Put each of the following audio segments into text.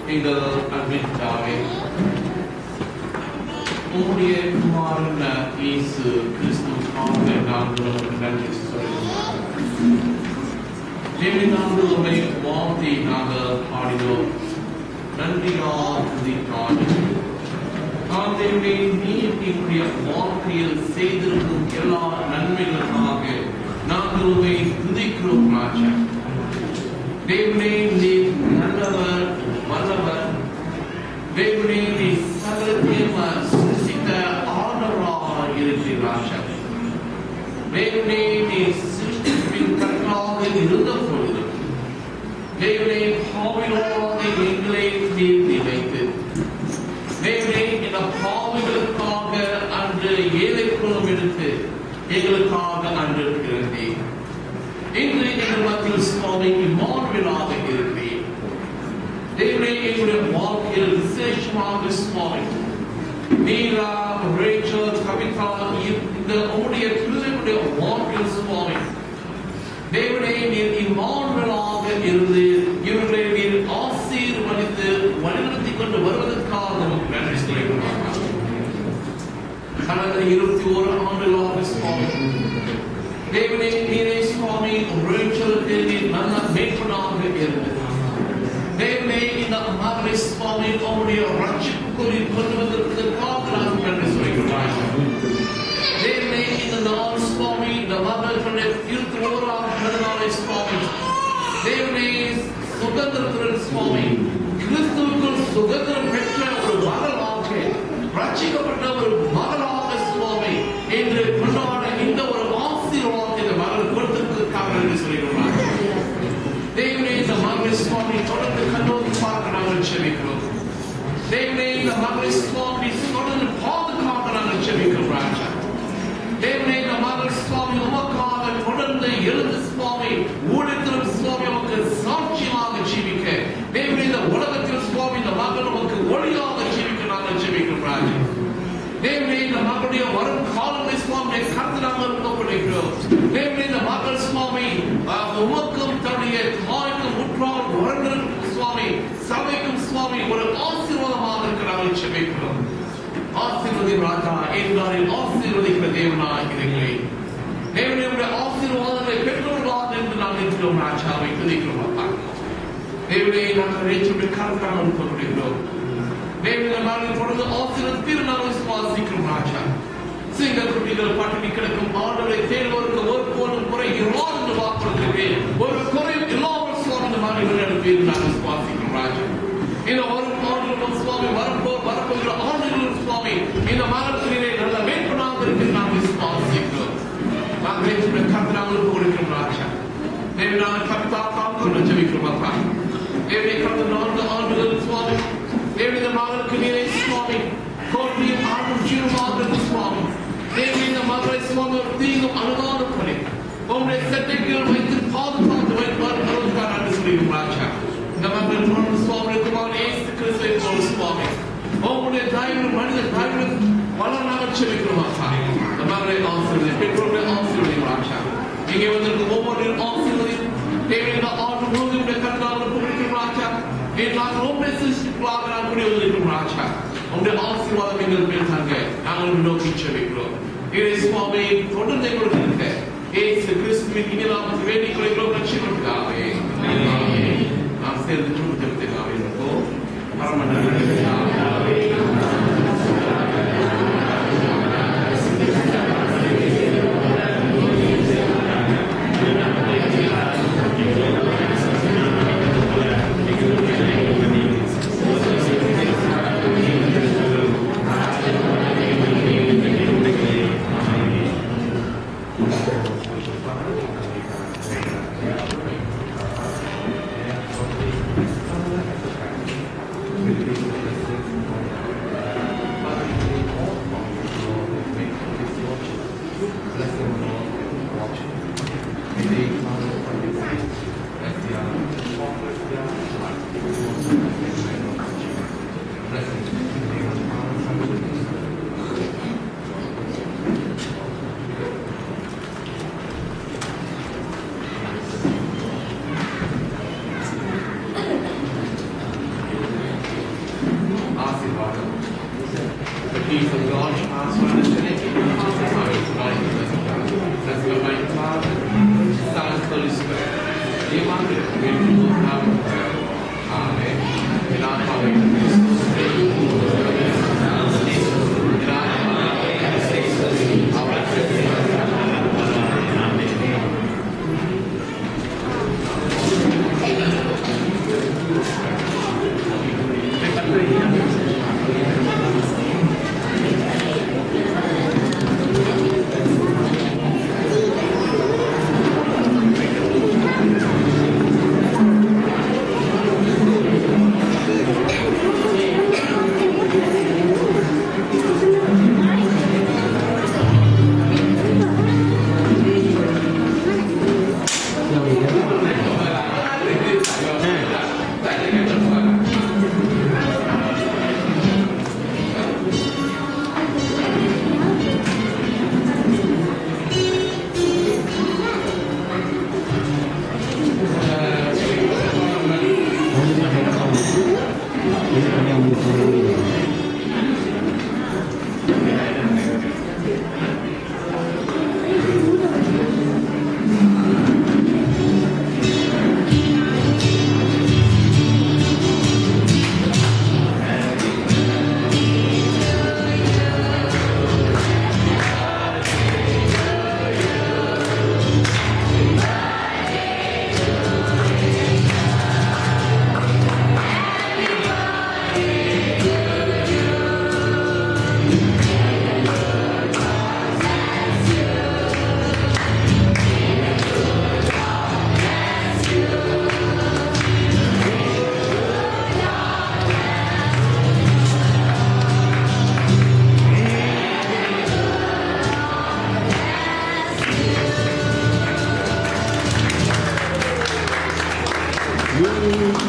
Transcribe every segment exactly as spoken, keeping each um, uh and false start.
எங்கள் அன்பின் தாவே, உம்முடைய குமாரன் இயேசு கிறிஸ்துவுக்காக நாங்கள் உமக்கு நன்றி சொல்கிறோம். தேவனே, நாங்கள் உம்மை வாழ்த்தி நாங்கள் பாடினோம். நன்றியால் துதித்தார். நாம் தேவனே, நீர் எங்களுடைய வாழ்க்கையில் செய்திருக்கும் எல்லா நன்மைகளுக்காக நாங்கள் உம்மை துதிக்கிறோம் ராஜா. தேவனே, நீர் நல்லவர், வல்லவர். தேவனே, நீர் சகலத்தையும் சிருஷ்டித்த ஆண்டவராக இருக்கிறீர் ராஜா. தேவனே, நீர் சிருஷ்டிப்பின் கர்த்தராக இருந்த பொழுது தேவனே, பாவிகளாக எங்களை நீர் நினைத்து தேவனே, இந்த பாவிகளுக்காக அன்று ஏழைக்குளம் எடுத்து எங்களுக்காக அன்று இருக்கிறேன். இன்று எங்கள் மத்தியில் சுவாமி இம்மானுவேலாக இருக்கிறேன். தேவனே, எங்களுடைய வாழ்க்கையில் விசேஷமாக சுவாமி நீரா, ரேச்சல், கவிதா, இந்த உங்களுடைய பிள்ளைகளுடைய வாழ்க்கையில் சுவாமி தேவனே, நீர் இம்மானுவேலாக இருந்து இவர்களை நீர் ஆசீர்வதித்து வழிநடத்தி கொண்டு வருவதற்காக நமக்கு நன்றி சொல்கிறோம். கடந்த இருபத்தி ஓரு ஆண்டுகளாக சுவாமி தேவனே, நீரே சுவாமி ரேச்சலுக்கு நீர் நல்ல மேற்பனாக இருந்தது. தேவனே, இந்த மகளை சுவாமி உங்களுடைய ரட்சிப்புக்குள் கொண்டு வந்திருப்பதற்காக நாங்கள் நன்றி சொல்கிறோம். தேவனே, இந்த நாள் சுவாமி இந்த மகளுடைய இருபத்தி ஓராம் பிறந்தநாளை சுவாமி தேவனே, சுதந்திரத்துடன் சுவாமி கிறிஸ்துவுக்குள் சுதந்திரம் பெற்ற ஒரு மகளாக ரட்சிக்கப்பட்ட ஒரு மகளாக சுவாமி என்று கொண்டாட இந்த ஒரு ஆசீர்வாதத்தை இந்த மகள் கொடுத்திருப்பதற்காக நன்றி சொல்கிறோம். தேவனே, இந்த மகளை சுவாமி தொடர்ந்து கண்ணோக்கி பார்க்க நாங்கள் செபிக்கிறோம். தேவனே, இந்த மகளை சுவாமி தொடர்ந்து பாதுகாக்க நாங்கள் செபிக்கிறோம் ராஜா. தேவனே, இந்த மகள் சுவாமி உமக்காக தொடர்ந்து எழுந்து சுவாமி ஊழியத்திலும் சுவாமி உமக்கு சாட்சியமாக ஜீவிக்க தேவனே, இந்த உலகத்தில் சுவாமி இந்த மகள் உமக்கு ஒளியாக ஜீவிக்க நாங்கள் ஜெபிக்கிறோம் ராஜா. தேவனே, இந்த மகளுடைய வரும் காலங்களை சுவாமி கருத்து நாங்கள் ஒப்புக்கொள்கிறோம். தேவனே, இந்த மகள் சுவாமி உமக்கும் தன்னுடைய தாய்க்கும் முற்றால் உறந்திருக்கும் சுவாமி சபைக்கும் சுவாமி ஒரு ஆசீர்வாதமாக இருக்க நாங்கள் ஜெபிக்கிறோம். ஆசீர்வதி ராஜா, எங்களில் ஆசீர்வதிக்கிற தேவனாக இருக்கிறேன். தேவனுடைய ஆசீர்வாதங்களை பெற்றோர்களாக என்று நாங்கள் இருக்கிறோம் ராஜாவை துதிக்கிறோம். அப்பா தேவனே, நாங்கள் ரேச்சலுடைய கருத்து நாங்கள் ஒப்புக்கொள்கிறோம். தேவனை நாங்கள் தொடர்ந்து ஆசீர்வதித்து நாங்கள் விசுவாசிக்கிறோம் ராஜா. சிங்கள் குட்டிகள் பட்டினி கிடக்கும் ஆண்டவரை தேடுவோருக்கு ஒரு போலும் குறை இல்லாத என்று வாக்குறுதிருக்கே ஒரு குறை இல்லாமல் சுவாமி இந்த மாதிரி அனுப்பி நாங்கள் விசுவாசிக்கிறோம் ராஜா. இந்த ஒரு ஆண்டுகளும் சுவாமி வரப்போ வரப்போகிற ஆண்டுகளும் சுவாமி இந்த மகத்திலே நல்ல வேட்பனாக இருக்கு நாங்கள் விசுவாசிக்கிறோம். நாங்கள் ரேச்சலுடைய கருத்து நாங்கள் கொடுக்கிறோம் ராஜா. தேவனை நாங்கள் கவிதா காக்க ஜெபிக்கிறோம். அப்பா தேவனை கடந்த நான்கு ஆண்டுகள் சுவாமி தேவனை மகளுக்கு நீரை சுவாமி கோட்டையும் ஆண்டும் ஜீவமாக சுவாமி தேவனை இந்த மகளை சுவாமி ஒரு தீங்கும் அணுகாத பணி உங்களுடைய சட்டைகள் வைத்து பாதுகாத்து வைப்பார் அளவுக்காக நன்றி சொல்லிடும் ராஜா. இந்த மகள் தொடர்ந்து சுவாமி குமாரன் இயேசு கிறிஸ்துவை போல சுவாமி உங்களுடைய தாய்கள் மனித தாய்கள் வளர்நாக செபிக்கிறோம். அப்பா இந்த மகளை ஆசீர்வதி பெற்றோருடைய ஆசீர்வதி ராஜா. இங்கே வந்திருக்கும் ஒவ்வொருவரையும் ஆசீர்வதி தேவையான ஆண்டு முழுவதுடைய கருத்தாளர் கொடுக்கிறோம் ராஜா. நாங்கள் உண்மை சிருஷ்டிகளாக நாங்கள் குடிவந்திருக்கிறோம் ராஜா. உங்களுடைய ஆசீர்வாதம் எங்கள் மேல் தாங்க நாங்கள் நோக்கி செபிக்கிறோம். இறை சுவாமி தொடர்ந்து எங்களுக்கு இருக்க இயேசு கிறிஸ்துவின் இனி நாமத்தில் வேண்டிக் கொள்கிறோம். ரட்சிக்கிறதுக்காகவே நாம் சேர்ந்து ஜெபிக்கிறதுக்காக இருக்கோம். பரமண்டலத்திற்காகவே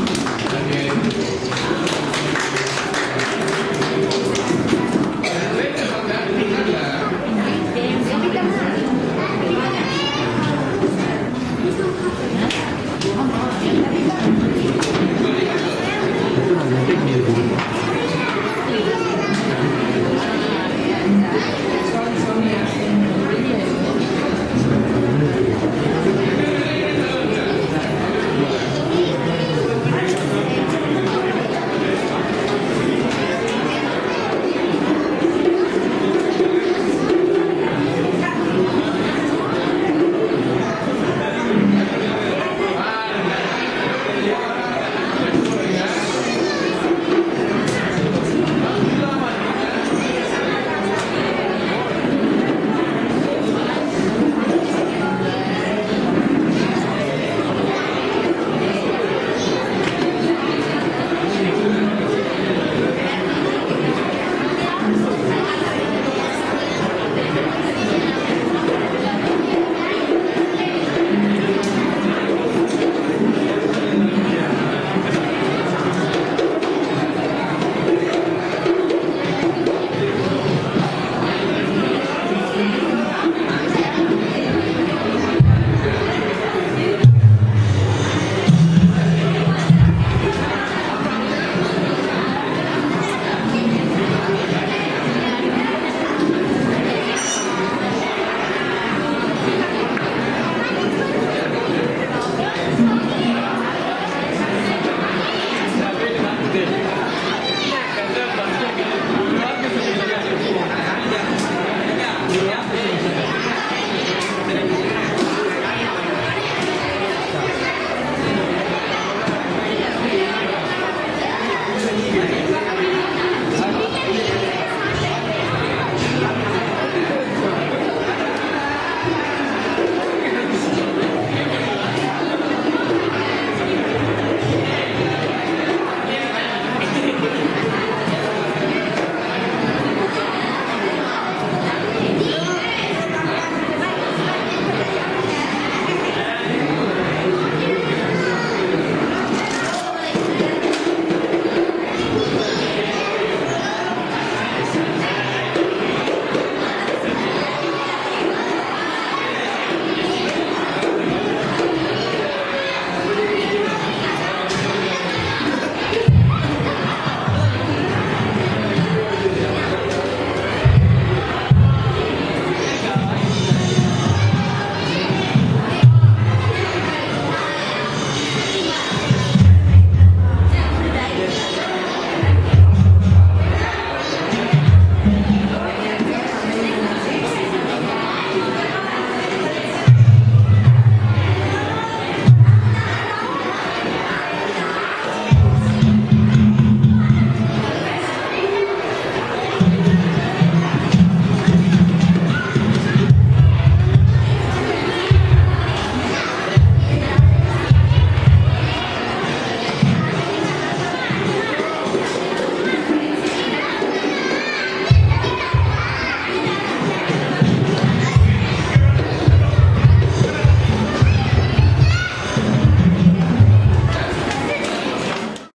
Again.